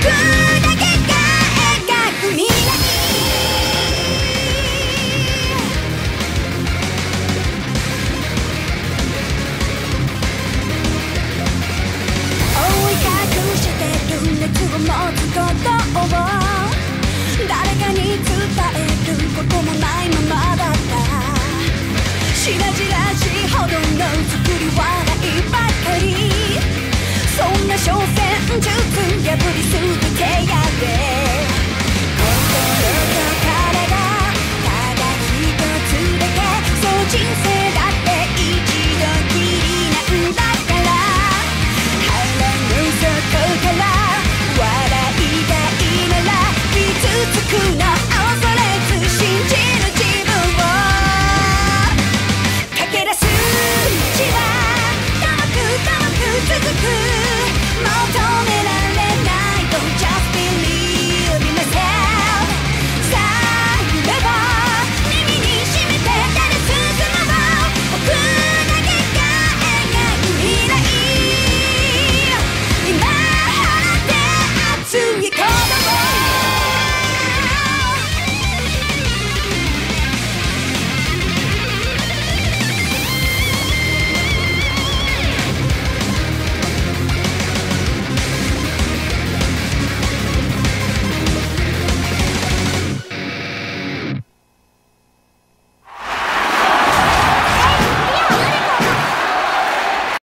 だけが描く未来覆い隠してる熱を持つことを誰かに伝えることもないままだった白々しいほどの作り笑いばかりそんな小戦術破り続けやで心と体ただ一つだけそう人生だって一度きりなんだから腹の底から笑いたいなら傷つくな